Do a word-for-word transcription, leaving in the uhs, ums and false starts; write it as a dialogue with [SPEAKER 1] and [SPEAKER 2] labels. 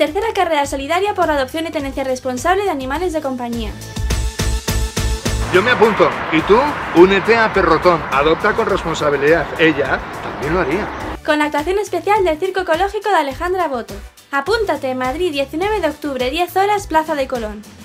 [SPEAKER 1] Tercera carrera solidaria por la adopción y tenencia responsable de animales de compañía.
[SPEAKER 2] Yo me apunto. ¿Y tú? Únete a Perrotón. Adopta con responsabilidad. Ella también lo haría.
[SPEAKER 1] Con la actuación especial del Circo Ecológico de Alejandra Boto. Apúntate, Madrid, diecinueve de octubre, diez horas, Plaza de Colón.